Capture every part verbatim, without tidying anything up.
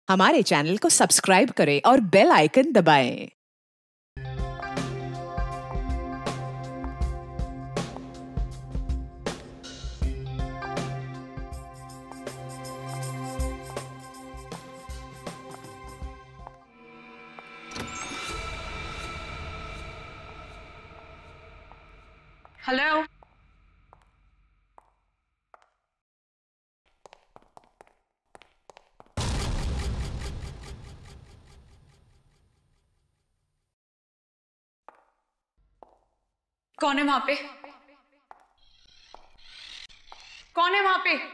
हमारे चैनल को सब्सक्राइब करें और बेल आइकन दबाएं। हेलो, कौन है वहां पे? कौन है वहां पे?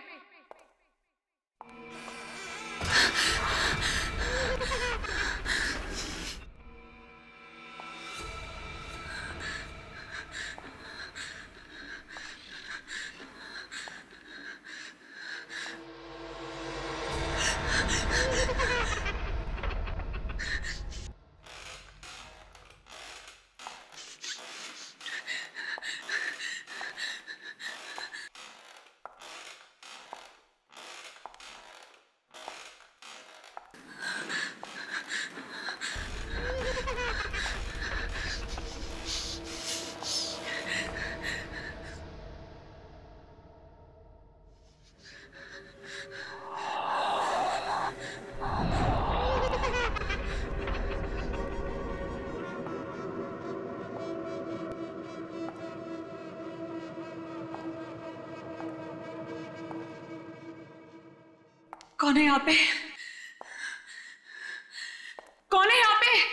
कौन है यहाँ पे? कौन है यहाँ पे?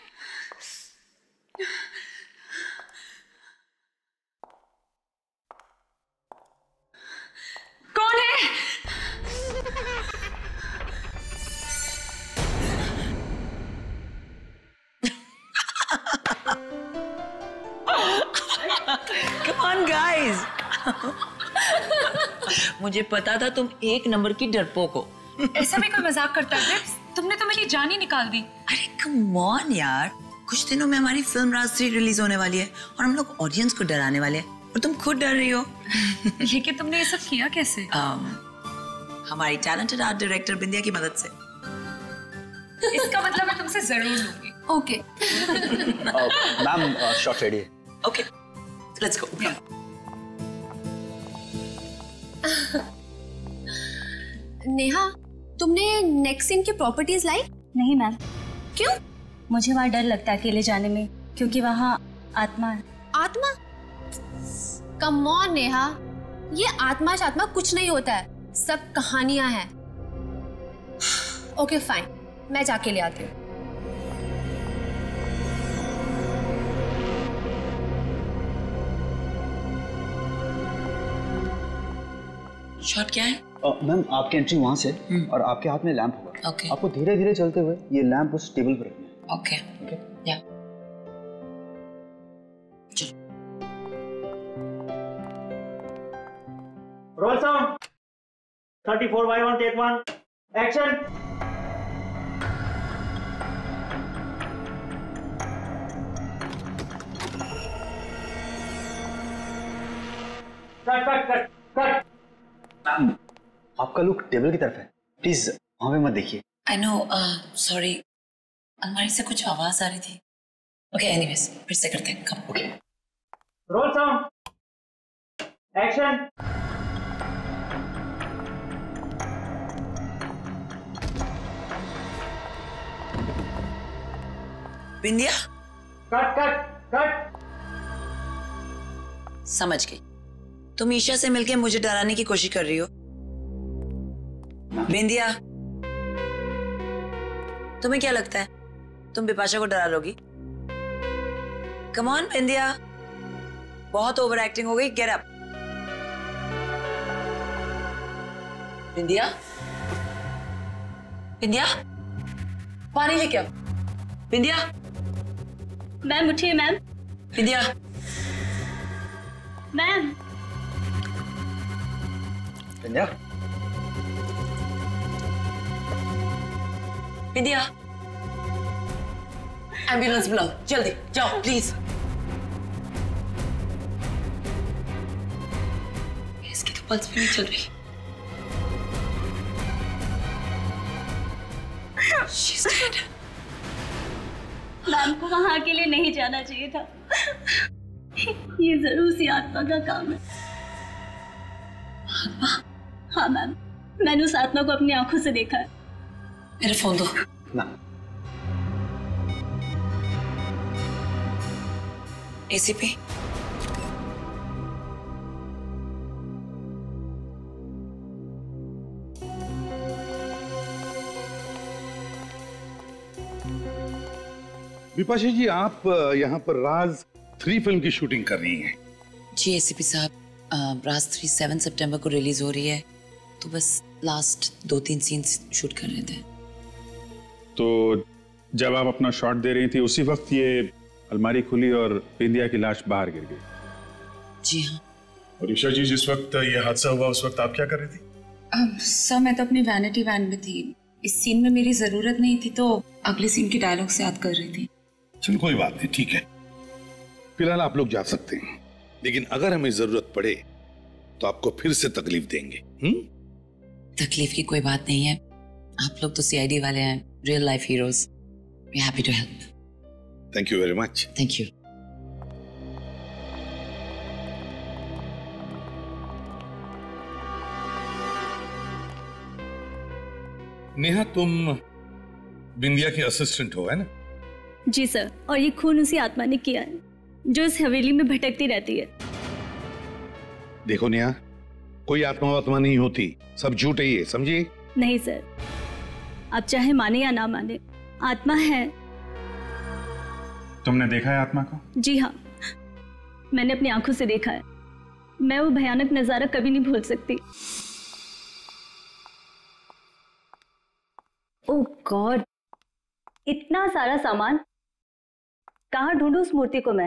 कौन है? Come on guys. मुझे पता था तुम एक नंबर की डरपोक हो। ऐसा भी कोई मजाक करता है? तुमने तो मेरी जान ही निकाल दी। अरे कम ऑन यार, कुछ दिनों में हमारी फिल्म राज थ्री रिलीज होने वाली है और हम लोग ऑडियंस को डराने वाले हैं और तुम खुद डर रही हो। लेकिन तुमने ये सब किया कैसे? um, हमारी टैलेंटेड आर्ट डायरेक्टर बिंदिया की मदद से। इसका मतलब मैं तुमसे जरूर लूंगी। ओके। मैम शॉट रेडी है। Okay, let's go. नेहा, तुमने नेक्स्ट सीन की प्रॉपर्टीज लाई? नहीं मैम। क्यों? मुझे वहाँ डर लगता है अकेले जाने में, क्योंकि वहाँ आत्मा है। आत्मा? कम ऑन नेहा, ये आत्मा शात्मा कुछ नहीं होता है, सब कहानियां हैं। ओके फाइन, मैं जाके ले आती हूँ। शॉट क्या है? मैम uh, आपकी एंट्री वहां से और आपके हाथ में लैंप होगा। okay. आपको धीरे धीरे चलते हुए ये लैंप उस टेबल पर रखना है। ओके ओके या चलो। Roll sound thirty four by one take one action. Cut cut cut cut. Ma'am आपका लुक टेबल की तरफ है, प्लीज वहां पे मत देखिए। आई नो, सॉरी, अलमारी से कुछ आवाज आ रही थी। ओके एनीवेज, फिर से करते हैं। Come okay. Roll sound action. Bindiya, cut cut cut. समझ गई, तुम ईशा से मिलके मुझे डराने की कोशिश कर रही हो। बिंदिया, तुम्हें क्या लगता है तुम बिपाशा को डरा लोगी? कम ऑन बिंदिया, बहुत ओवर एक्टिंग हो गई। Get up. बिंदिया, बिंदिया, पानी लेके आओ। बिंदिया, मैम उठिए। Ma'am. Bindiya, ma'am. Bindiya, Bindiya, ambulance बुलाओ जल्दी, जाओ प्लीज। इसकी तो पल्स भी नहीं चल रही। मैम को वहां अकेले नहीं जाना चाहिए था। ये जरूर सी आत्मा का काम है। आत्मा? हाँ मैम, मैंने उस आत्मा को अपनी आंखों से देखा है। मेरा फोन दो ना। एसीपी, विपाशा जी, आप यहाँ पर राज थ्री फिल्म की शूटिंग कर रही हैं। जी एसीपी साहब, राज थ्री सेवन सितंबर को रिलीज हो रही है, तो बस लास्ट दो तीन सीन्स शूट करने थे। तो जब आप अपना शॉट दे रही थी उसी वक्त ये अलमारी खुली और बिंदिया की लाश बाहर गिर गई? जी हाँ। और ईशा जी, जिस वक्त ये हादसा हुआ उस वक्त आप क्या कर रही थी? um, सर मैं तो अपनी वैनिटी वैन में थी। इस सीन में मेरी जरूरत नहीं थी तो अगले सीन के डायलॉग से याद कर रही थी। चलो कोई बात नहीं, ठीक है। फिलहाल आप लोग जा सकते हैं, लेकिन अगर हमें जरूरत पड़े तो आपको फिर से तकलीफ देंगे। हम्म? तकलीफ की कोई बात नहीं है, आप लोग तो सीआईडी वाले हैं, real life heroes. We are happy to help. Thank you very much. Thank you. Neha, तुम बिंदिया की असिस्टेंट हो, है ना? जी सर, और ये खून उसी आत्मा ने किया है जो इस हवेली में भटकती रहती है। देखो नेहा, कोई आत्मा वात्मा नहीं होती, सब झूठ है ये, समझिए? नहीं सर, आप चाहे माने या ना माने, आत्मा है। तुमने देखा है आत्मा को? जी हाँ, मैंने अपनी आंखों से देखा है। मैं वो भयानक नजारा कभी नहीं भूल सकती। ओह गॉड, इतना सारा सामान, कहाँ ढूंढूं उस मूर्ति को मैं?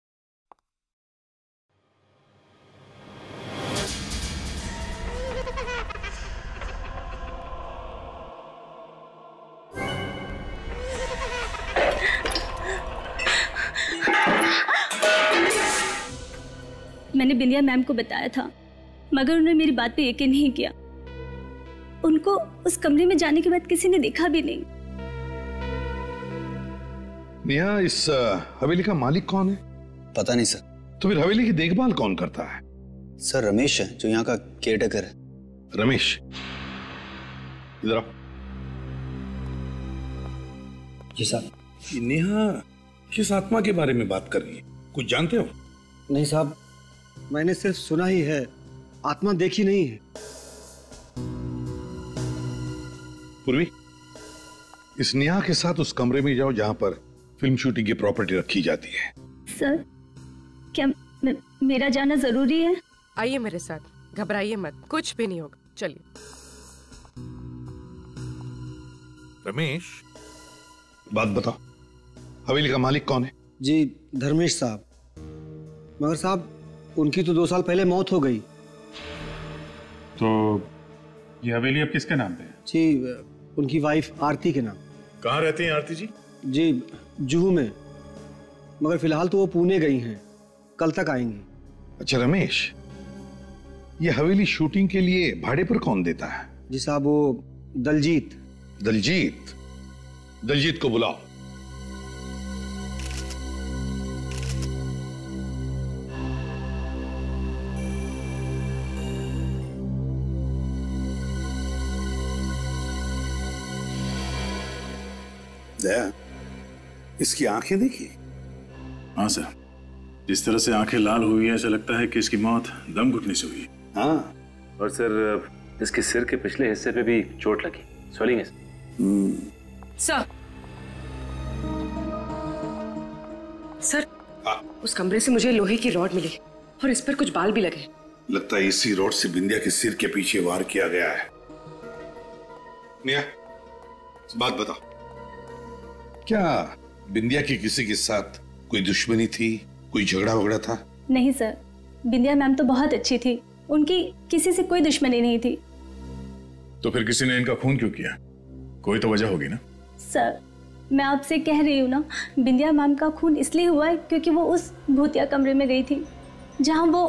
मैंने बिंदिया मैम को बताया था, मगर उन्होंने मेरी बात पे यकीन नहीं किया। उनको उस कमरे में जाने के बाद किसी ने देखा भी नहीं। नेहा, इस हवेली का मालिक कौन है? पता नहीं सर। तो फिर हवेली की देखभाल कौन करता है? सर रमेश है, जो यहाँ का केयरटेकर है। रमेश, इधर आओ। जी साहब। नेहा किस आत्मा के बारे में बात कर रही है, कुछ जानते हो? नहीं साहब, मैंने सिर्फ सुना ही है, आत्मा देखी नहीं है। पूर्वी, इस नेहा के साथ उस कमरे में जाओ जहां पर फिल्म शूटिंग की प्रॉपर्टी रखी जाती है। सर, क्या म, मेरा जाना जरूरी है? आइए मेरे साथ, घबराइए मत, कुछ भी नहीं होगा, चलिए। रमेश, बात बताओ, हवेली का मालिक कौन है? जी धर्मेश साहब। मगर साहब, उनकी तो दो साल पहले मौत हो गई। तो ये हवेली अब किसके नाम पे है? जी उनकी वाइफ आरती के नाम। कहाँ रहती हैं आरती जी? जी जुहू में, मगर फिलहाल तो वो पुणे गई हैं, कल तक आएंगी। अच्छा रमेश, ये हवेली शूटिंग के लिए भाड़े पर कौन देता है? जी साहब, वो दलजीत। दलजीत? दलजीत को बुलाओ। दया, इसकी आंखें देखी? हाँ सर, जिस तरह से आंखें लाल हुई है ऐसा लगता है कि इसकी मौत दम घुटने से हुई है। हाँ, और सर इसके सिर के पिछले हिस्से पे भी चोट लगी, स्वेलिंग है। सर, सर, उस कमरे से मुझे लोहे की रॉड मिली और इस पर कुछ बाल भी लगे। लगता है इसी रॉड से बिंदिया के सिर के पीछे वार किया गया है। नेहा, बात बताओ, क्या बिंदिया की किसी के साथ कोई दुश्मनी थी, कोई झगड़ा वगड़ा था? नहीं सर, बिंदिया मैम तो बहुत अच्छी थी, उनकी किसी से कोई दुश्मनी नहीं थी। तो फिर किसी ने इनका खून क्यों किया? कोई तो वजह होगी ना? सर, मैं आपसे कह रही हूँ ना, बिंदिया मैम का खून इसलिए हुआ है क्योंकि वो उस भूतिया कमरे में गई थी जहाँ वो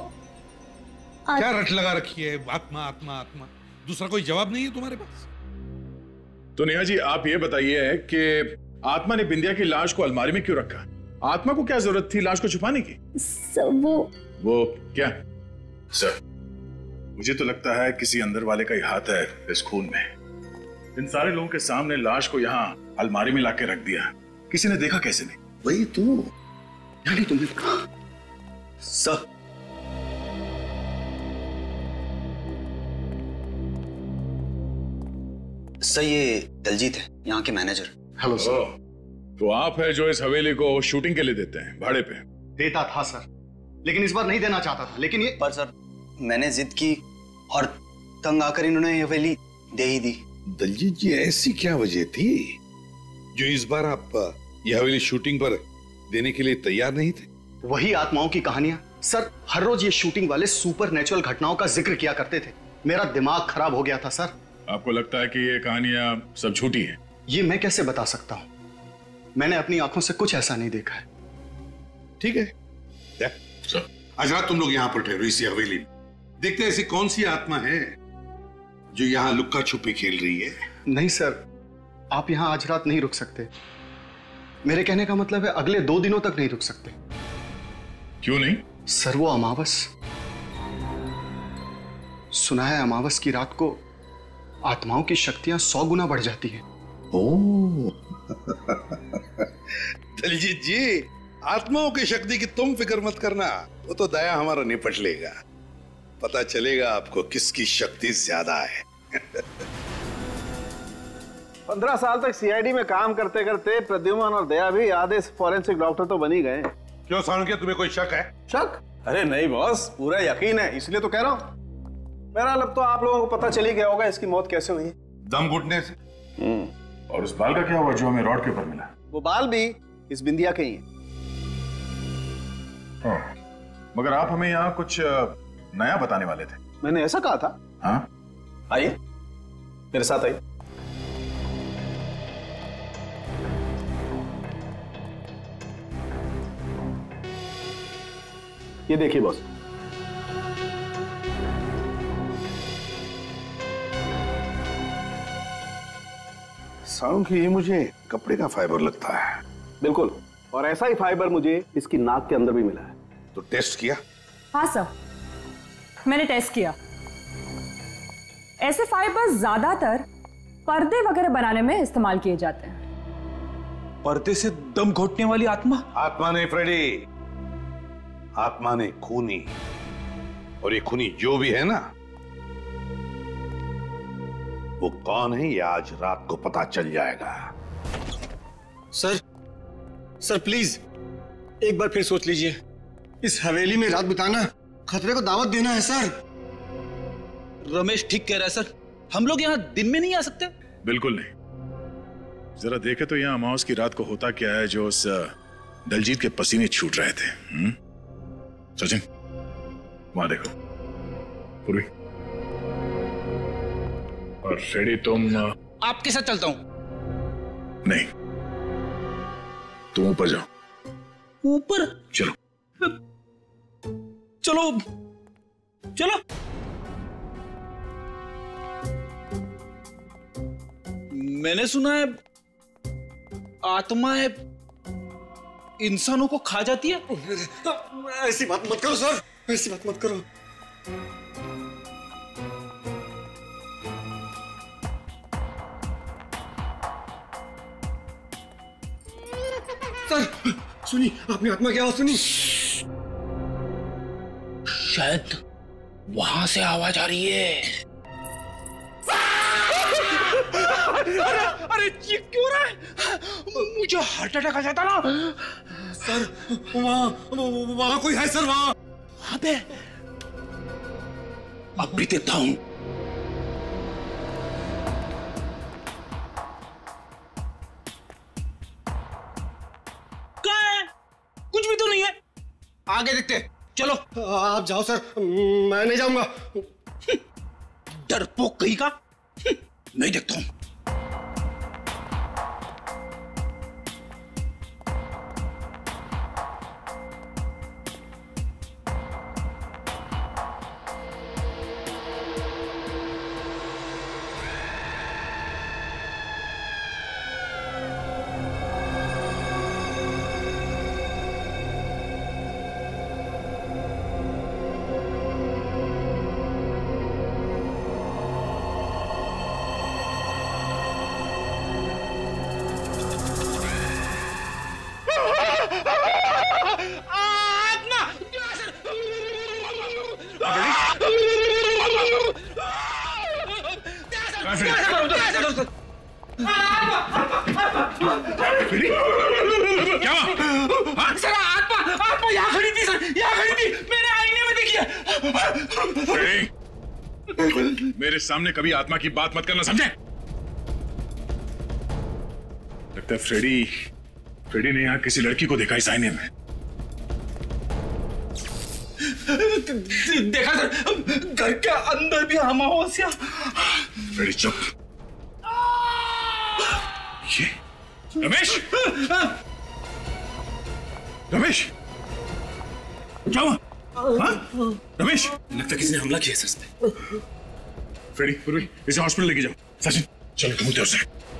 क्या रट लगा रखी है? आत्मा आत्मा आत्मा, दूसरा कोई जवाब नहीं है तुम्हारे पास? तो नेहा जी आप ये बताइए कि आत्मा ने बिंदिया की लाश को अलमारी में क्यों रखा? आत्मा को क्या जरूरत थी लाश को छुपाने की? सर वो वो क्या? सर मुझे तो लगता है किसी अंदर वाले का ही हाथ है इस खून में। इन सारे लोगों के सामने लाश को यहाँ अलमारी में लाके रख दिया, किसी ने देखा कैसे नहीं? वही तो यानी तुमने कहा। सर सर ये दलजीत है, यहाँ के मैनेजर। Hello sir. तो आप है जो इस हवेली को शूटिंग के लिए देते हैं भाड़े पे? देता था सर, लेकिन इस बार नहीं देना चाहता था। लेकिन ये पर सर मैंने जिद की और तंग आकर इन्होंने ये हवेली दे ही दी। दलजीत जी ऐसी क्या वजह थी जो इस बार आप यह हवेली शूटिंग पर देने के लिए तैयार नहीं थे? वही आत्माओं की कहानियां सर। हर रोज ये शूटिंग वाले सुपर नेचुरल घटनाओं का जिक्र किया करते थे। मेरा दिमाग खराब हो गया था सर। आपको लगता है कि ये कहानियां सब झूठी हैं? ये मैं कैसे बता सकता हूं, मैंने अपनी आंखों से कुछ ऐसा नहीं देखा है। ठीक है सर, आज रात तुम लोग यहाँ पर ठहरो इसी हवेली में। देखते हैं ऐसी कौन सी आत्मा है जो यहाँ लुक्का छुपी खेल रही है। नहीं सर, आप यहाँ आज रात नहीं रुक सकते। मेरे कहने का मतलब है अगले दो दिनों तक नहीं रुक सकते। क्यों नहीं? सर वो अमावस, सुना है अमावस की रात को आत्माओं की शक्तियां सौ गुना बढ़ जाती हैं। ओह दलजीत जी, आत्माओं की शक्ति की तुम फिक्र मत करना, वो तो दया हमारा निपट लेगा। पता चलेगा आपको किसकी शक्ति ज्यादा है। पंद्रह साल तक सीआईडी में काम करते करते प्रद्युमन और दया भी आधे फॉरेंसिक डॉक्टर तो बन ही गए। क्यों सानुकिया, तुम्हें कोई शक है? शक? अरे नहीं बॉस, पूरा यकीन है, इसलिए तो कह रहा हूँ। मेरा अब तो आप लोगों को पता चल ही गया होगा इसकी मौत कैसे हुई। दम घुटने से। और उस बाल का क्या हुआ जो हमें रॉड के ऊपर मिला? वो बाल भी इस बिंदिया के ही हैं। मगर आप हमें यहाँ कुछ नया बताने वाले थे। मैंने ऐसा कहा था? हाँ आइए मेरे साथ आइए। ये देखिए बॉस, सानुकी ये मुझे कपड़े का फाइबर लगता है। बिल्कुल, और ऐसा ही फाइबर मुझे इसकी नाक के अंदर भी मिला है। तो टेस्ट किया? हाँ सर, मैंने टेस्ट किया। ऐसे फाइबर ज्यादातर पर्दे वगैरह बनाने में इस्तेमाल किए जाते हैं। पर्दे से दम घोटने वाली आत्मा? आत्मा नहीं फ्रेडी, आत्मा ने खूनी। और ये खूनी जो भी है ना, वो कौन है ये आज रात को पता चल जाएगा। सर सर प्लीज एक बार फिर सोच लीजिए। इस हवेली में रात बिताना खतरे को दावत देना है सर। रमेश ठीक कह रहा है सर, हम लोग यहाँ दिन में नहीं आ सकते। बिल्कुल नहीं। जरा देखे तो यहाँ अमावस की रात को होता क्या है जो उस दलजीत के पसीने छूट रहे थे। हुँ? सचिन वहां देखो। पूर्वी और शेडी तुम आपके साथ चलता हूं। नहीं, तुम ऊपर जाओ। ऊपर? चलो चलो चलो। मैंने सुना है आत्माएं इंसानों को खा जाती है। ऐसी बात मत करो सर, ऐसी बात मत करो। सर सुनी, आपने आत्मा क्या आवाज सुनी? शायद वहां से आवाज आ रही है। अरे अरे ये क्यों रहा है? मुझे हार्ट अटैक आ जाता ना। सर वहां वहां कोई है सर, वहां वहां पे। अब भी देखता हूं। कहाँ है? कुछ भी तो नहीं है। आगे देखते। चलो आप जाओ सर, मैं नहीं जाऊंगा। डरपोक कहीं का। नहीं देखता हूं। क्या हुआ? सर आत्मा आत्मा यहाँ खड़ी थी सर, यहाँ खड़ी थी, मैंने आईने में देखी है। मेरे सामने कभी आत्मा की बात मत करना, समझे? लगता है फ्रेडी फ्रेडी ने यहाँ किसी लड़की को देखा इस आईने में। देखा सर, घर के अंदर भी अमावस्या। फ्रेडी चुप। ये रमेश, रमेश क्या हुआ? हाँ? रमेश, लगता किसी ने हमला किया सर इस पे। फ्रेडी, पूर्वी इसे हॉस्पिटल लेके जाओ। सचिन चलो तुम उधर से।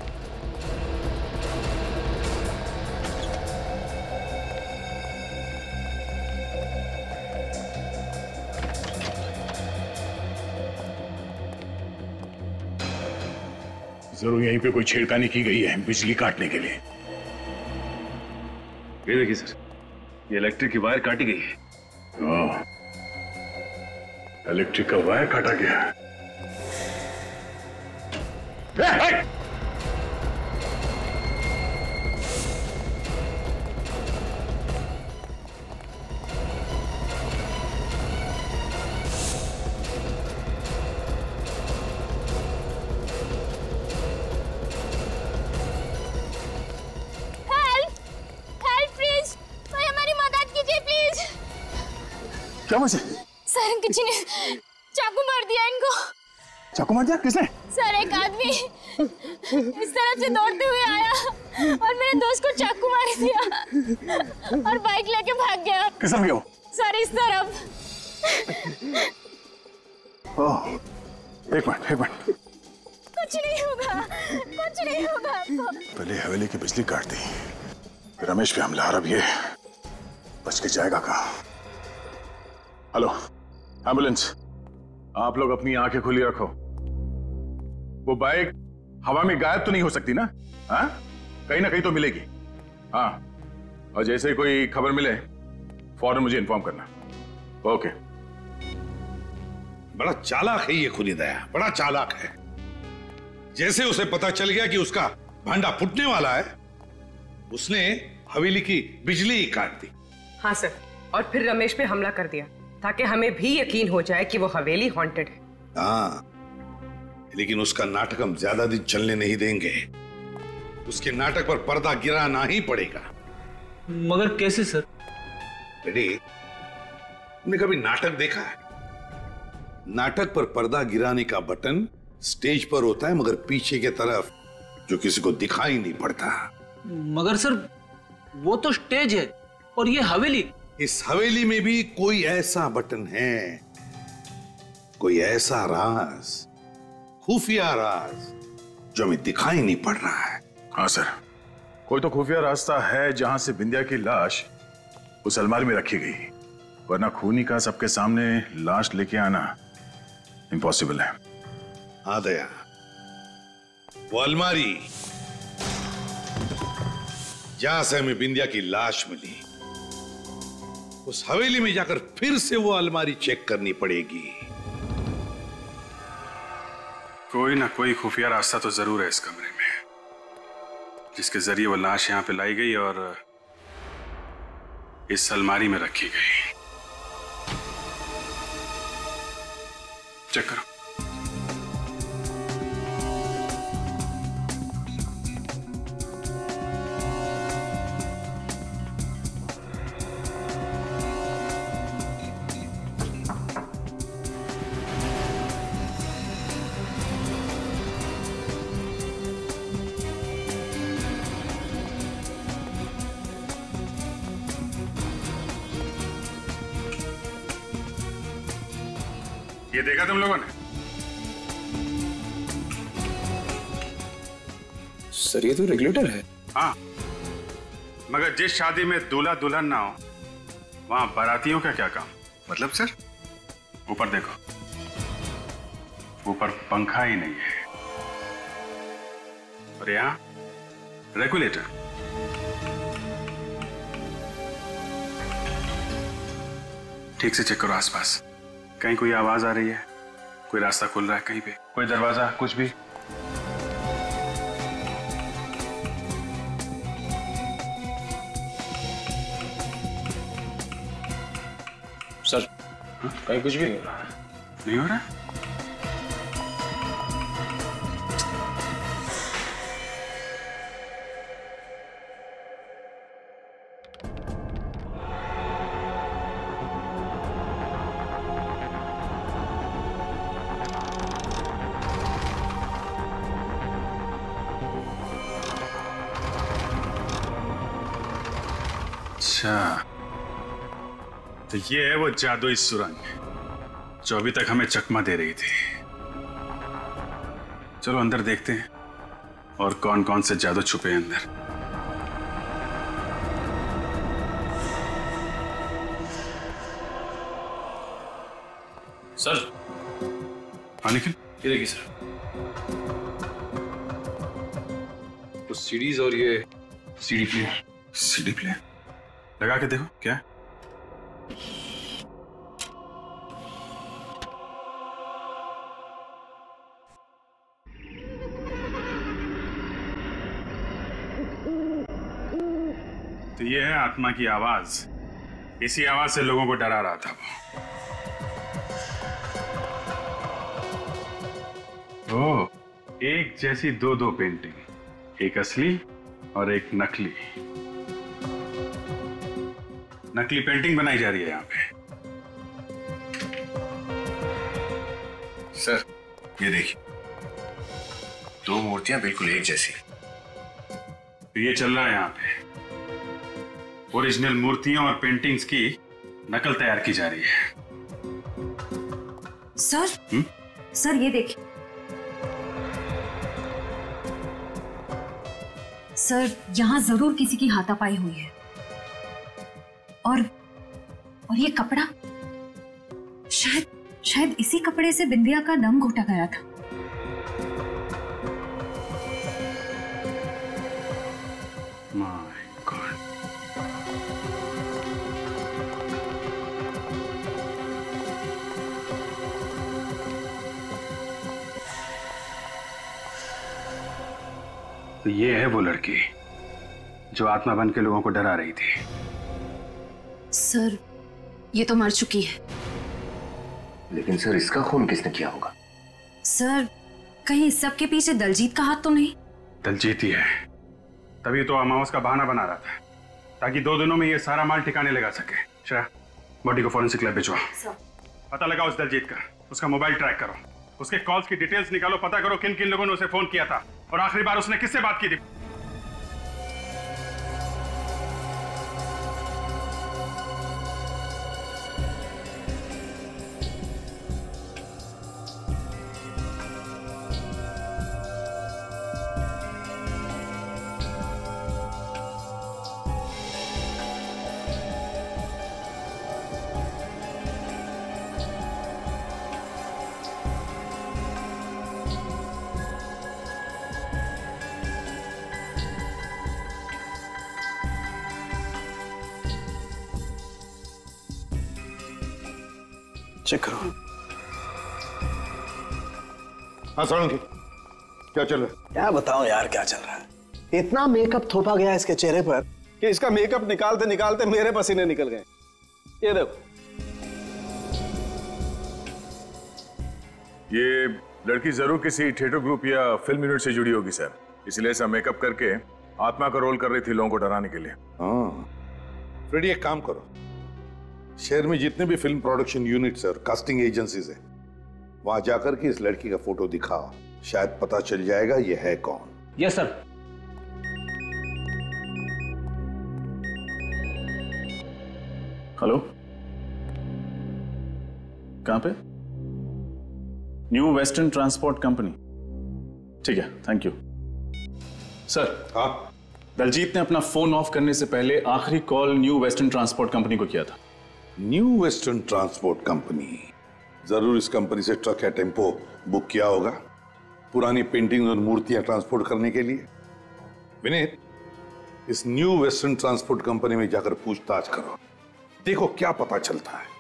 जरूर यहीं पे कोई छेड़खानी की गई है बिजली काटने के लिए। ये देखिए सर, ये इलेक्ट्रिक की वायर काटी गई है। इलेक्ट्रिक का वायर काटा गया है। क्या मुझे? सर किसी ने चाकू मार दिया इनको। चाकू मार दिया? किसने? सर एक आदमी इस तरफ से दौड़ते हुए आया और मेरे दोस्त को चाकू मार दिया और बाइक लेके भाग गया। किस तरफ गया वो? सर इस तरफ। ओह, एक मिनट एक मिनट। कुछ नहीं होगा, कुछ नहीं होगा आपको। पहले हवेली की बिजली काट दी, फिर रमेश पे हमला, अब ये बच के जाएगा कहाँ? हेलो एम्बुलेंस, आप लोग अपनी आंखें खुली रखो। वो बाइक हवा में गायब तो नहीं हो सकती ना? हाँ, कहीं ना कहीं तो मिलेगी। हाँ, और जैसे ही कोई खबर मिले फौरन मुझे इन्फॉर्म करना। ओके। बड़ा चालाक है ये खुनी दया, बड़ा चालाक है। जैसे उसे पता चल गया कि उसका भांडा फूटने वाला है, उसने हवेली की बिजली ही काट दी। हाँ सर, और फिर रमेश पे हमला कर दिया ताकि हमें भी यकीन हो जाए कि वो हवेली हॉन्टेड है। हाँ, लेकिन उसका नाटक हम ज्यादा दिन चलने नहीं देंगे। उसके नाटक पर पर्दा गिराना ही पड़ेगा। मगर कैसे सर? रेडी, तुमने कभी नाटक देखा है? नाटक पर पर्दा गिराने का बटन स्टेज पर होता है, मगर पीछे की तरफ जो किसी को दिखाई नहीं पड़ता। मगर सर वो तो स्टेज है और ये हवेली। इस हवेली में भी कोई ऐसा बटन है, कोई ऐसा राज, खुफिया राज जो हमें दिखाई नहीं पड़ रहा है। हाँ सर, कोई तो खुफिया रास्ता है जहां से बिंदिया की लाश उस अलमारी में रखी गई, वरना खूनी का सबके सामने लाश लेके आना इम्पॉसिबल है। हाँ दया, वो अलमारी जहां से हमें बिंदिया की लाश मिली, उस हवेली में जाकर फिर से वो अलमारी चेक करनी पड़ेगी। कोई ना कोई खुफिया रास्ता तो जरूर है इस कमरे में, जिसके जरिए वो लाश यहां पे लाई गई और इस अलमारी में रखी गई। चेक करो। ये देखा तुम लोगों ने? सर ये तो रेगुलेटर है। हाँ, मगर जिस शादी में दूल्हा दुल्हन ना हो वहां बारातियों का क्या काम? मतलब सर ऊपर देखो, ऊपर पंखा ही नहीं है और यहाँ रेगुलेटर। ठीक से चेक करो आसपास, कहीं कोई आवाज आ रही है, कोई रास्ता खुल रहा है कहीं पे, कोई दरवाजा, कुछ भी? कहीं कुछ भी नहीं हो रहा है। नहीं हो रहा? अच्छा, तो ये है वो जादुई सुरंग जो अभी तक हमें चकमा दे रही थी। चलो अंदर देखते हैं और कौन कौन से जादू छुपे हैं अंदर। सर। हाँ निखिल, ये देखिए सर, कुछ सीडीज और ये सीडी प्लेयर। सीडी प्लेयर लगा के देखो क्या है? तो ये है आत्मा की आवाज। इसी आवाज से लोगों को डरा रहा था वो। ओह, एक जैसी दो दो पेंटिंग, एक असली और एक नकली। नकली पेंटिंग बनाई जा रही है यहाँ पे। सर ये देखिए, दो मूर्तियां बिल्कुल एक जैसी। तो ये चल रहा है यहाँ पे, ओरिजिनल मूर्तियों और पेंटिंग्स की नकल तैयार की जा रही है। सर हुँ? सर ये देखिए सर, यहाँ जरूर किसी की हाथापाई हुई है। और और ये कपड़ा, शायद शायद इसी कपड़े से बिंदिया का दम घोटा गया था। My god. तो ये है वो लड़की जो आत्मा बन के लोगों को डरा रही थी। सर ये तो मर चुकी है। लेकिन सर इसका खून किसने किया होगा? सर कहीं इस सब के पीछे दलजीत का हाथ तो नहीं? दलजीत ही है, तभी तो अमावस का बहाना बना रहा था ताकि दो दिनों में ये सारा माल ठिकाने लगा सके। श्रेया, बॉडी को फॉरेंसिक लैब भिजवा। पता लगाओ उस दलजीत का, उसका मोबाइल ट्रैक करो, उसके कॉल्स की डिटेल्स निकालो, पता करो किन किन लोगों ने उसे फोन किया था और आखिरी बार उसने किससे बात की थी। चेक करो। हाँ सोलंकी, क्या चल रहा है? क्या बताऊं यार क्या चल रहा है। इतना मेकअप थोपा गया इसके चेहरे पर कि इसका मेकअप निकालते निकालते मेरे पसीने निकल गए। ये देखो, ये लड़की जरूर किसी थिएटर ग्रुप या फिल्म यूनिट से जुड़ी होगी सर, इसलिए ऐसा मेकअप करके आत्मा का रोल कर रही थी लोगों को डराने के लिए। हाँ फ्रेडी, एक काम करो, शहर में जितने भी फिल्म प्रोडक्शन यूनिट्स और कास्टिंग एजेंसीज हैं, वहां जाकर के इस लड़की का फोटो दिखाओ, शायद पता चल जाएगा ये है कौन। Yes sir. हेलो, कहां पे? New western transport company. ठीक है, थैंक यू सर। हाँ, दलजीत ने अपना फोन ऑफ करने से पहले आखिरी call new western transport company को किया था। न्यू वेस्टर्न ट्रांसपोर्ट कंपनी, जरूर इस कंपनी से ट्रक या टेम्पो बुक किया होगा पुरानी पेंटिंग और मूर्तियां ट्रांसपोर्ट करने के लिए। विनीत, इस न्यू वेस्टर्न ट्रांसपोर्ट कंपनी में जाकर पूछताछ करो, देखो क्या पता चलता है।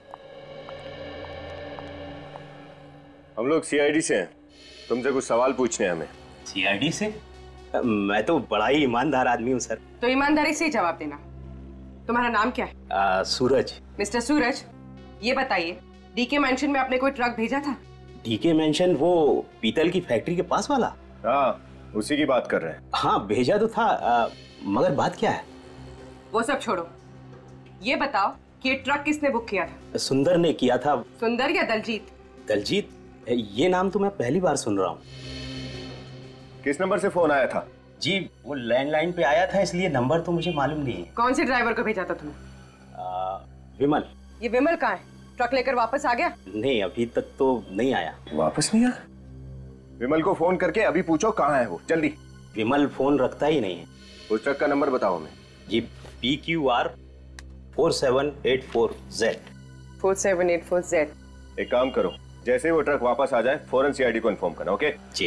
हम लोग सीआईडी से हैं, तुमसे कुछ सवाल पूछने हैं हमें। सीआईडी से? मैं तो बड़ा ही ईमानदार आदमी हूँ सर। तो ईमानदारी से ही जवाब देना। तुम्हारा नाम क्या है? आ, सूरज। मिस्टर सूरज, ये बताइए, डीके मेंशन में आपने कोई ट्रक भेजा था? डीके मेंशन वो पीतल की फैक्ट्री के पास वाला? हाँ, उसी की बात कर रहे हैं। हाँ भेजा तो था, आ, मगर बात क्या है? वो सब छोड़ो, ये बताओ कि ये ट्रक किसने बुक किया था? सुंदर ने किया था। सुंदर या दलजीत? दलजीत, ये नाम तो मैं पहली बार सुन रहा हूँ। किस नंबर से फोन आया था? जी वो लैंडलाइन पे आया था, इसलिए नंबर तो मुझे मालूम नहीं है। कौन से ड्राइवर को भेजा था तुमने? विमल। ये विमल कहाँ है? ट्रक लेकर वापस आ गया? नहीं, अभी तक तो नहीं आया। वापस नहीं आया? विमल को फोन करके अभी पूछो कहाँ है वो, जल्दी। विमल फोन रखता ही नहीं है। उस ट्रक का नंबर बताओ हमें। G P Q R four seven eight four Z. Four seven eight four Z. एक काम करो, जैसे ही वो ट्रक वापस आ जाए फौरन सीआईडी को इन्फॉर्म करना। ओके जी।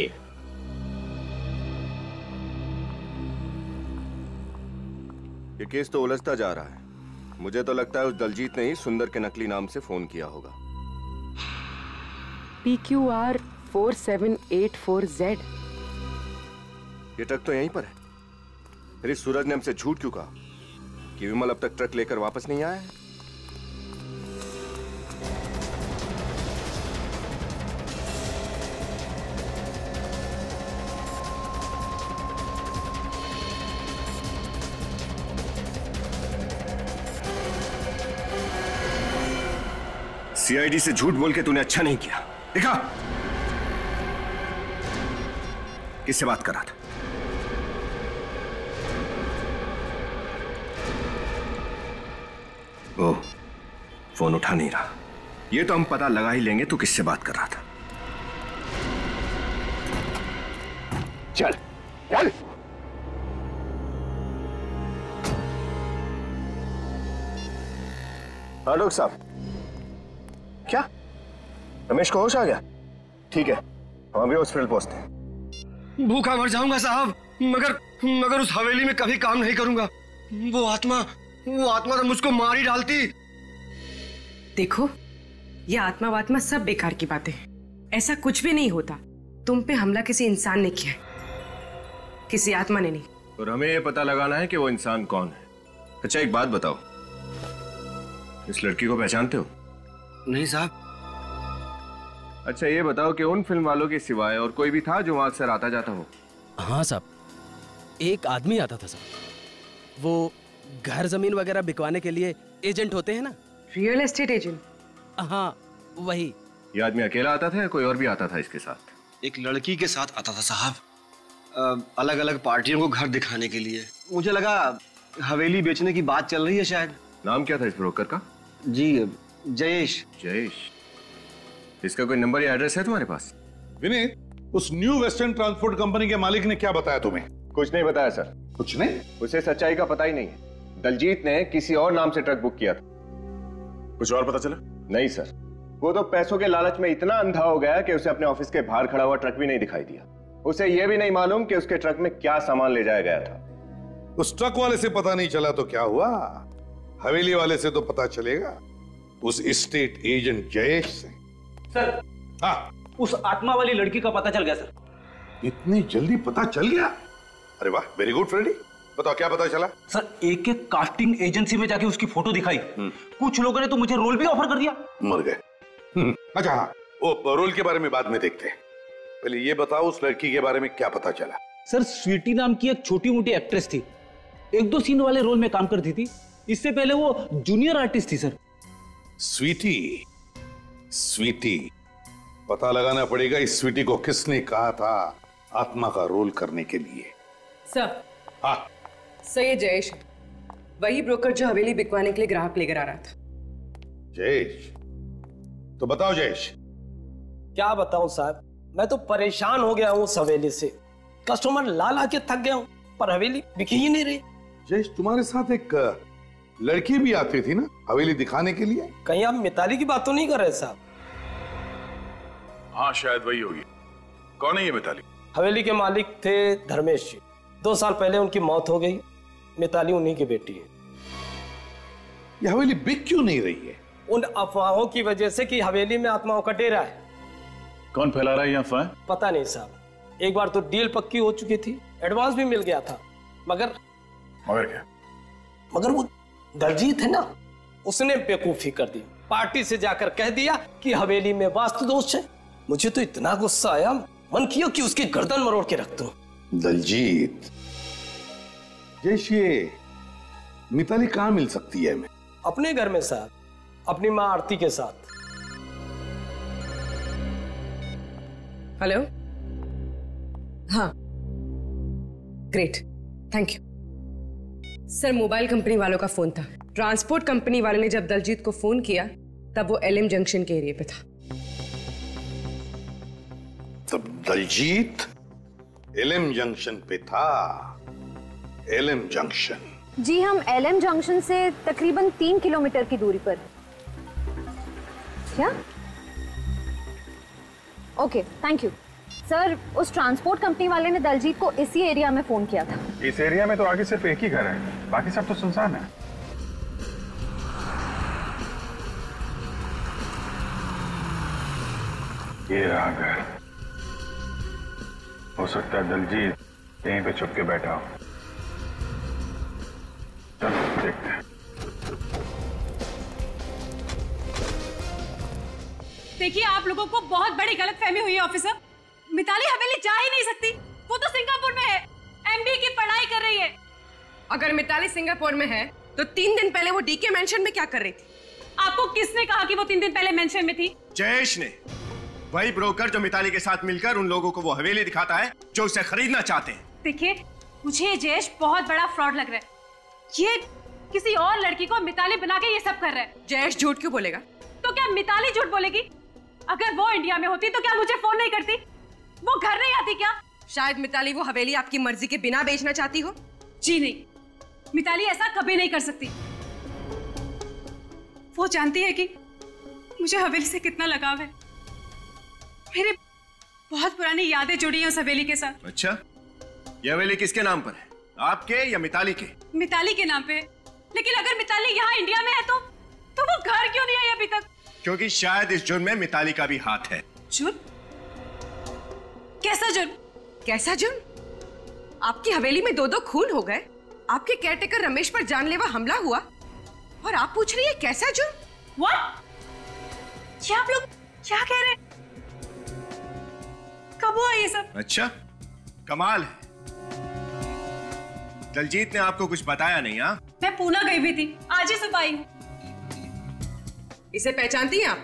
ये केस तो उलझता जा रहा है। मुझे तो लगता है उस दलजीत ने ही सुंदर के नकली नाम से फोन किया होगा। P Q R four seven eight four Z. ये ट्रक तो यहीं पर है। फिर इस सूरज ने हमसे झूठ क्यों कहा कि विमल अब तक ट्रक लेकर वापस नहीं आया है? सीआईडी से झूठ बोल के तूने अच्छा नहीं किया। देखा किससे बात कर रहा था? ओ, फोन उठा नहीं रहा। ये तो हम पता लगा ही लेंगे तू किससे बात कर रहा था। चल चल। हाँ डॉक्टर साहब। क्या रमेश को होश आ गया? ठीक है, हम अभी हॉस्पिटल पहुंचते हैं। भूखा मर जाऊंगा साहब, मगर मगर उस हवेली में कभी काम नहीं करूंगा। वो आत्मा वो आत्मा तो मुझको मार ही डालती। देखो, ये आत्मा वात्मा सब बेकार की बातें हैं। ऐसा कुछ भी नहीं होता। तुम पे हमला किसी इंसान ने किया है, किसी आत्मा ने नहीं। और हमें ये पता लगाना है कि वो इंसान कौन है। अच्छा एक बात बताओ, इस लड़की को पहचानते हो? नहीं साहब। अच्छा ये बताओ कि उन फिल्म वालों के सिवाय और कोई भी था जो वहां अक्सर आता जाता हो? हाँ साहब, एक आदमी आता था साहब। वो घर जमीन वगैरह बिकवाने के लिए एजेंट होते हैं ना। Real estate agent? हाँ वही। ये आदमी अकेला आता था या कोई और भी आता था इसके साथ? एक लड़की के साथ आता था साहब, अलग अलग पार्टियों को घर दिखाने के लिए। मुझे लगा हवेली बेचने की बात चल रही है शायद। नाम क्या था इस ब्रोकर का? जी जयेश। जयेश। इसका कोई नंबर या एड्रेस है तुम्हारे पास? विनीत, उस न्यू वेस्टर्न ट्रांसपोर्ट कंपनी के मालिक ने क्या बताया तुम्हें? कुछ नहीं बताया सर। कुछ नहीं? उसे सच्चाई का पता ही नहीं है। दलजीत ने किसी और नाम से ट्रक बुक किया था। कुछ और पता चला? नहीं सर, वो तो पैसों के लालच में इतना अंधा हो गया कि उसे अपने ऑफिस के बाहर खड़ा हुआ ट्रक भी नहीं दिखाई दिया। उसे यह भी नहीं मालूम कि उसके ट्रक में क्या सामान ले जाया गया था। उस ट्रक वाले से पता नहीं चला तो क्या हुआ, हवेली वाले से तो पता चलेगा, उस एस्टेट एजेंट जयेश से। सर, हाँ, उस आत्मा वाली लड़की का पता चल गया सर। इतनी जल्दी पता चल गया? अरे वाह, वेरी गुड फ्रेंडी। बताओ क्या पता चला? सर, एक एक कास्टिंग एजेंसी में जाके उसकी फोटो दिखाई। कुछ लोगों ने तो मुझे रोल भी ऑफर कर दिया। मर गए। अच्छा हाँ, वो रोल के बारे में बाद में देखते हैं। पहले ये बताओ उस लड़की के बारे में क्या पता चला? सर, स्वीटी नाम की एक छोटी मोटी एक्ट्रेस थी, एक दो सीन वाले रोल में काम करती थी। इससे पहले वो जूनियर आर्टिस्ट थी सर। स्वीटी, स्वीटी, पता लगाना पड़ेगा इस स्वीटी को किसने कहा था आत्मा का रोल करने के लिए। सर। हाँ सर, ये जयेश है, वही ब्रोकर जो हवेली बिकवाने के लिए ग्राहक लेकर आ रहा था। जयेश? तो बताओ जयेश। क्या बताऊं साहब, मैं तो परेशान हो गया हूं उस हवेली से। कस्टमर ला ला के थक गया हूं, पर हवेली बिकी ही नहीं रही। जयेश, तुम्हारे साथ एक लड़की भी आती थी ना हवेली दिखाने के लिए? कहीं आप मिताली की बात तो नहीं कर रहे साहब? हाँ शायद वही होगी। कौन है ये मिताली? हवेली के मालिक थे धर्मेश जी। दो साल पहले उनकी मौत हो गई। मिताली उन्हीं की बेटी है। ये हवेली बिक क्यों नहीं रही है? उन अफवाहों की वजह से कि हवेली में आत्माओं का डेरा है। कौन फैला रहा है ये अफवाह? पता नहीं साहब। एक बार तो डील पक्की हो चुकी थी, एडवांस भी मिल गया था, मगर मगर क्या? मगर वो दलजीत है ना, उसने बेवकूफी कर दी। पार्टी से जाकर कह दिया कि हवेली में वास्तु दोष है। मुझे तो इतना गुस्सा आया, मन किया कि उसकी गर्दन मरोड़ के रख दूं। दलजीत, जैश ये मिताली कहाँ मिल सकती है हमें? अपने घर में साहब, अपनी माँ आरती के साथ। हेलो, हाँ, great, thank you sir. Mobile company वालों का फोन था। ट्रांसपोर्ट कंपनी वाले ने जब दलजीत को फोन किया तब वो एलएम जंक्शन के एरिया पे था। तब दलजीत एलएम जंक्शन पे था। LM junction? जी, हम एलएम जंक्शन से तकरीबन तीन किलोमीटर की दूरी पर। क्या? Okay, thank you sir. उस ट्रांसपोर्ट कंपनी वाले ने दलजीत को इसी एरिया में फोन किया था। इस एरिया में तो आगे सिर्फ एक ही घर है, बाकी सब तो सुनसान है। ये रहा घर। हो सकता है दलजीत यहीं पे छुप के बैठा हो। चलो देखते हैं। देखिए, आप लोगों को बहुत बड़ी गलतफहमी हुई है ऑफिसर। मिताली हवेली जा ही नहीं सकती। वो तो सिंगापुर में है, एमबीए की पढ़ाई कर रही है। अगर मिताली सिंगापुर में है तो तीन दिन पहले वो डीके मेंशन में क्या कर रही थी? आपको किसने कहा कि वो तीन दिन पहले मेंशन में थी? जयेश ने, वही ब्रोकर जो मिताली के साथ मिलकर उन लोगों को वो हवेली दिखाता है जो उसे खरीदना चाहते हैं। देखिए, मुझे जयेश बहुत बड़ा फ्रॉड लग रहा है। ये किसी और लड़की को मिताली बना के ये सब कर रहा है। जयेश झूठ क्यों बोलेगा? तो क्या मिताली झूठ बोलेगी? अगर वो इंडिया में होती तो क्या मुझे फोन नहीं करती? वो घर नहीं आती क्या? शायद मिताली वो हवेली आपकी मर्जी के बिना बेचना चाहती हो। जी नहीं, मिताली ऐसा कभी नहीं कर सकती। वो जानती है कि मुझे हवेली से कितना लगाव है। मेरे बहुत पुरानी यादें जुड़ी हैं उस हवेली के साथ। अच्छा, ये हवेली किसके नाम पर है, आपके या मिताली के? मिताली के नाम पे। लेकिन अगर मिताली यहाँ इंडिया में है तो तो वो घर क्यों नहीं आई अभी तक? क्योंकि शायद इस जुर्म में मिताली का भी हाथ है। जुर्म? कैसा जुर्म? कैसा जुर्म? आपकी हवेली में दो दो खून हो गए, आपके केयरटेकर रमेश पर जानलेवा हमला हुआ, और आप पूछ रही है कैसा जुर्म? What? ये आप लोग क्या कह रहे हैं? कब हुआ ये सब? अच्छा, कमाल है। दलजीत ने आपको कुछ बताया नहीं? हाँ, मैं पूना गई हुई थी, आज ही सुबह आई हूँ। इसे पहचानती हैं आप?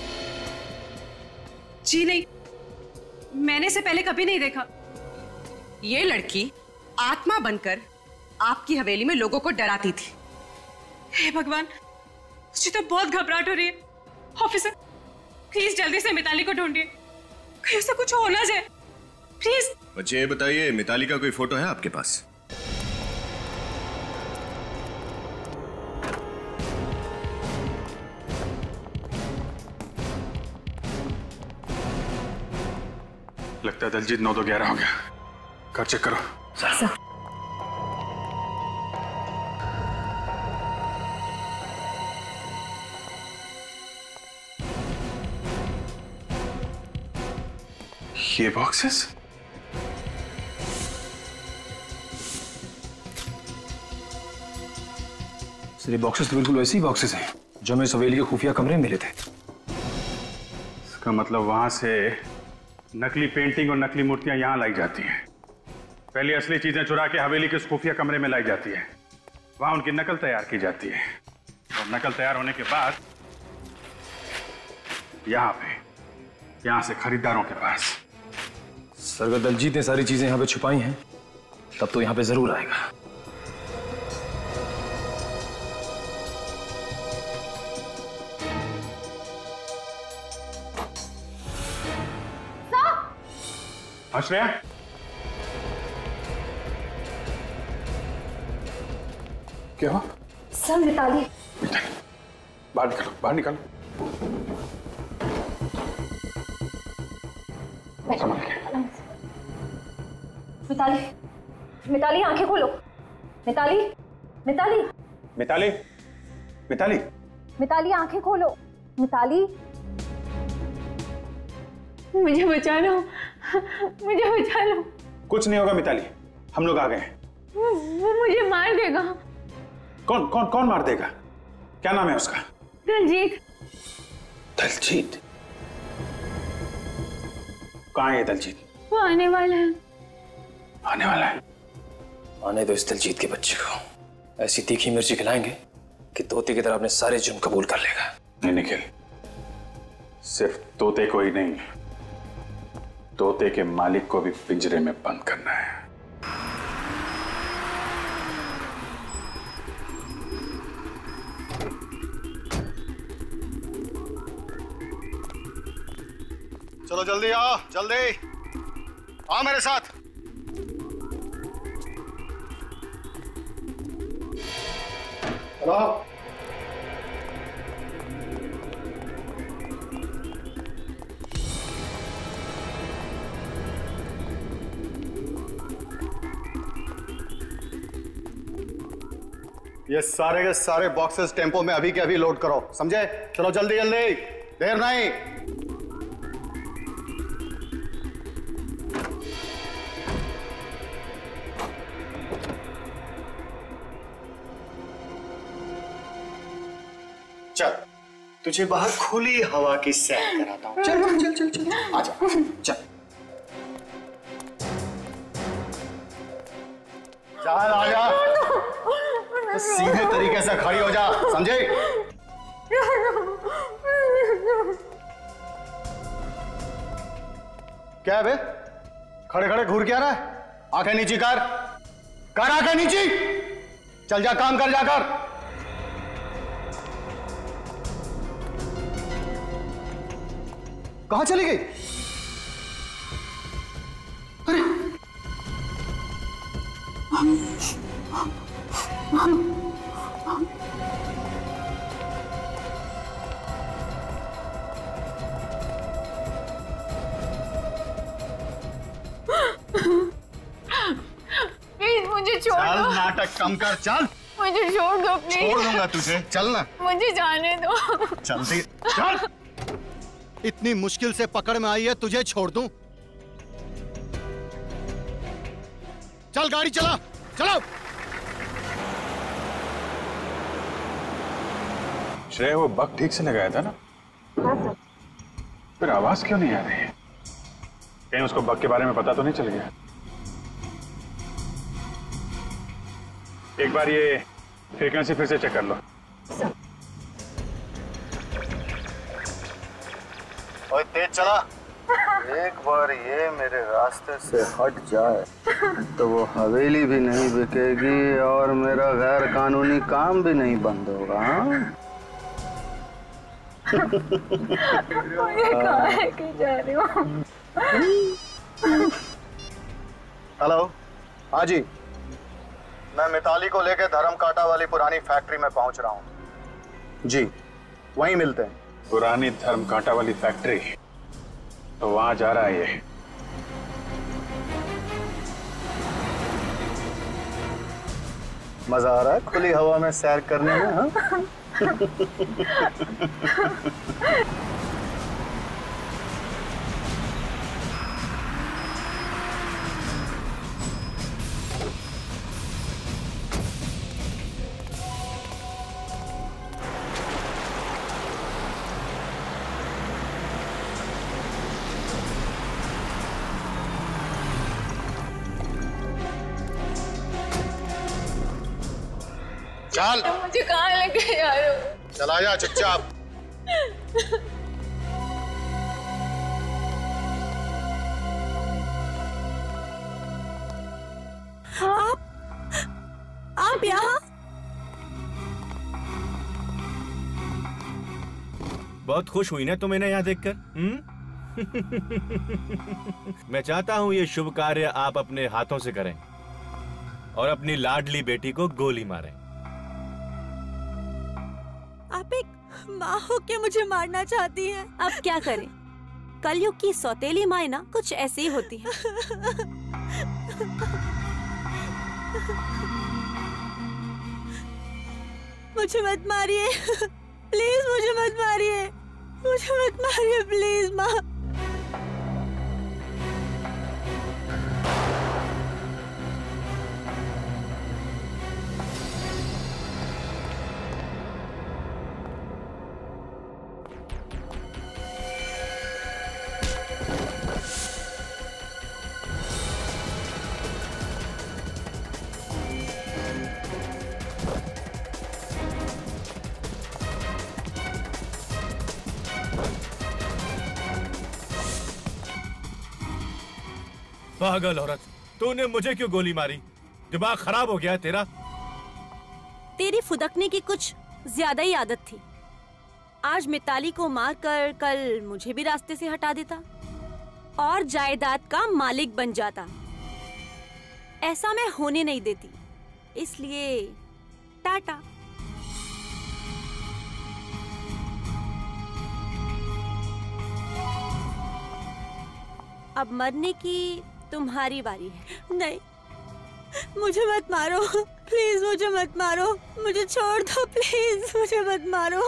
जी नहीं, मैंने इसे पहले कभी नहीं देखा। ये लड़की आत्मा बनकर आपकी हवेली में लोगों को डराती थी। हे भगवान, मुझे तो बहुत घबराहट हो रही है। ऑफिसर, प्लीज जल्दी से मिताली को ढूंढिए, कहीं उसे कुछ हो ना जाए, प्लीज। बच्चे ये बताइए, मिताली का कोई फोटो है आपके पास? लगता है दलजीत नौ दो ग्यारह हो गया। घर चेक करो। सर। ये बॉक्सेस? सर, ये बॉक्सेस तो बिल्कुल वैसे ही बॉक्सेस हैं जो हमें हवेली के खुफिया कमरे में मिले थे। इसका मतलब वहां से नकली पेंटिंग और नकली मूर्तियां यहां लाई जाती हैं। पहले असली चीजें चुरा के हवेली के खुफिया कमरे में लाई जाती है, वहां उनकी नकल तैयार की जाती है, और नकल तैयार होने के बाद यहां पे, यहां से खरीदारों के पास। सर, अगर दलजीत ने सारी चीजें यहाँ पे छुपाई हैं तब तो यहाँ पे जरूर आएगा। श्रेया, क्या हुआ? सर, मिताली। बाहर निकलो, बाहर निकलो। मिताली, मिताली आंखें खोलो। मिताली, मिताली, मिताली, मिताली, मिताली आंखें खोलो। मिताली, मुझे बचा लो, मुझे बचा लो। कुछ नहीं होगा मिताली, हम लोग आ गए हैं। वो मुझे मार देगा। कौन कौन कौन मार देगा? क्या नाम है उसका? दलजीत। दलजीत कहाँ है दलजीत? वो आने वाला है। आने वाला है? आने दो इस दलजीत के बच्चे को। ऐसी तीखी मिर्ची खिलाएंगे कि तोते की तरह अपने सारे जुर्म कबूल कर लेगा। नहीं निखिल, सिर्फ तोते को ही नहीं, तोते के मालिक को भी पिंजरे में बंद करना है। चलो जल्दी आओ, जल्दी आओ मेरे साथ। चलो ये सारे के सारे बॉक्सेस टेम्पो में अभी के अभी लोड करो, समझे? चलो जल्दी जल्दी, देर नहीं। चल तुझे बाहर खुली हवा की सैर कराता हूँ। चल चल चल चल चल आजा चल चल आजा, सीधे तरीके से खड़ी हो जा, समझे? क्या है बे? खड़े खड़े घूर क्या रहा है? आंखें नीची कर, कर आंखें नीची। चल जा, काम कर जाकर। कहां चली गई? अरे प्लीज मुझे छोड़ चल, दो। नाटक कम कर, चल। मुझे छोड़ दो प्लीज। छोड़ दूंगा तुझे, चल ना। मुझे जाने दो। जल्दी चल। इतनी मुश्किल से पकड़ में आई है, तुझे छोड़ दूं? चल गाड़ी चला, चलो। श्रेया वो बग ठीक से लगाया था ना? फिर आवाज क्यों नहीं आ रही है? कहीं उसको बग के बारे में पता तो नहीं चल गया? एक बार ये फ्रीक्वेंसी फिर से चेक कर लो। ओए तेज चला। एक बार ये मेरे रास्ते से हट जाए तो वो हवेली भी नहीं बिकेगी और मेरा गैर कानूनी काम भी नहीं बंद होगा। मुझे कहाँ लेके जा रही हो? हेलो, हाँ जी, मैं मिताली को लेकर धर्म कांटा वाली पुरानी फैक्ट्री में पहुंच रहा हूँ जी, वहीं मिलते हैं। पुरानी धर्म कांटा वाली फैक्ट्री, तो वहां जा रहा है ये। मजा आ रहा है खुली हवा में सैर करने में? हाँ? चल, मुझे कहाँ लेके जा रहे हो? चला जा चुपचाप। आप आप यहाँ? बहुत खुश हुई ना तुम इन्हें यहाँ देखकर? हम्म? मैं चाहता हूँ ये शुभ कार्य आप अपने हाथों से करें और अपनी लाडली बेटी को गोली मारें। आप एक माँ हो के मुझे मारना चाहती हैं? अब क्या करें? कलयुग की सौतेली माँ ना कुछ ऐसी ही होती है। मुझे मत मारिए, प्लीज मुझे मत मारिए, मुझे मत मारिए प्लीज माँ। पागल औरत, तूने मुझे क्यों गोली मारी? दिमाग खराब हो गया है तेरा? तेरी फुदकने की कुछ ज्यादा ही आदत थी। आज मिताली को मारकर कल मुझे भी रास्ते से हटा देता और जायदाद का मालिक बन जाता। ऐसा मैं होने नहीं देती, इसलिए टाटा। अब मरने की तुम्हारी बारी है। नहीं, मुझे मत मारो प्लीज, मुझे मत मारो, मुझे छोड़ दो प्लीज, मुझे मत मारो।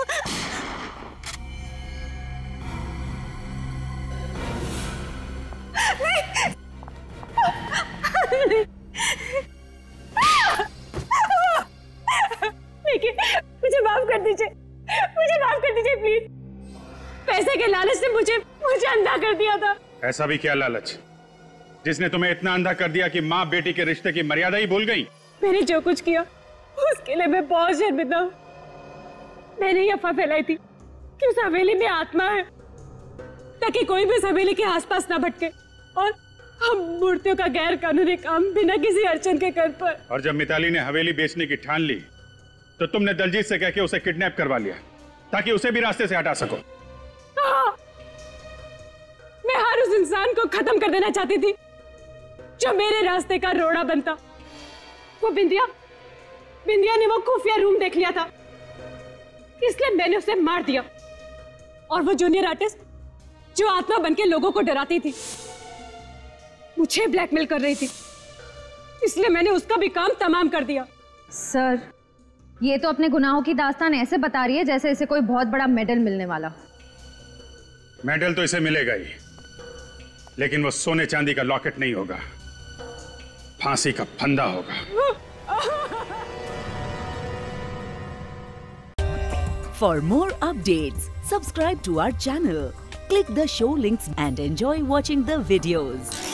देखिए, मुझे माफ कर दीजिए, मुझे माफ कर दीजिए प्लीज। पैसे के लालच से मुझे मुझे अंधा कर दिया था। ऐसा भी क्या लालच जिसने तुम्हें इतना अंधा कर दिया कि माँ बेटी के रिश्ते की मर्यादा ही भूल गई? मैंने जो कुछ किया उसके लिए मैं बहुत शर्मिंदा हूँ। मैंने ही अफवाह फैलाई थी कि उस हवेली में आत्मा है, ताकि कोई भी उस हवेली के आसपास ना भटके और हम मूर्तियों का गैर कानूनी काम बिना किसी अड़चन के कर पाए। और जब मिताली ने हवेली बेचने की ठान ली तो तुमने दलजीत से कह के उसे किडनैप करवा लिया ताकि उसे भी रास्ते से हटा सको। हाँ, मैं हर उस इंसान को खत्म कर देना चाहती थी जो मेरे रास्ते का रोड़ा बनता। वो बिंदिया बिंदिया ने वो खुफिया रूम देख लिया था, इसलिए मैंने उसे मार दिया। और वो जूनियर आर्टिस्ट जो आत्मा बनके लोगों को डराती थी, मुझे ब्लैकमेल कर रही थी, इसलिए मैंने उसका भी काम तमाम कर दिया। सर, ये तो अपने गुनाहों की दास्तान ऐसे बता रही है जैसे इसे कोई बहुत बड़ा मेडल मिलने वाला। मेडल तो इसे मिलेगा ही, लेकिन वो सोने चांदी का लॉकेट नहीं होगा, फांसी का फंदा होगा। For more updates, subscribe to our channel, click the show links and enjoy watching the videos.